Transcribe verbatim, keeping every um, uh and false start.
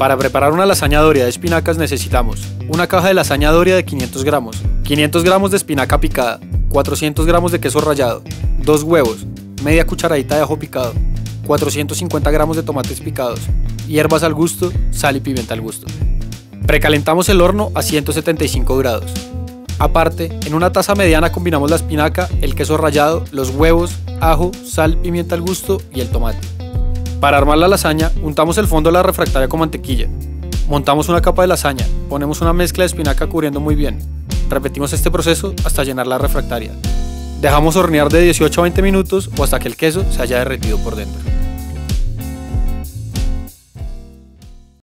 Para preparar una lasaña doria de espinacas necesitamos una caja de lasaña doria de quinientos gramos, quinientos gramos de espinaca picada, cuatrocientos gramos de queso rallado, dos huevos, media cucharadita de ajo picado, cuatrocientos cincuenta gramos de tomates picados, hierbas al gusto, sal y pimienta al gusto. Precalentamos el horno a ciento setenta y cinco grados. Aparte, en una taza mediana combinamos la espinaca, el queso rallado, los huevos, ajo, sal, pimienta al gusto y el tomate. Para armar la lasaña, untamos el fondo de la refractaria con mantequilla. Montamos una capa de lasaña, ponemos una mezcla de espinaca cubriendo muy bien. Repetimos este proceso hasta llenar la refractaria. Dejamos hornear de dieciocho a veinte minutos o hasta que el queso se haya derretido por dentro.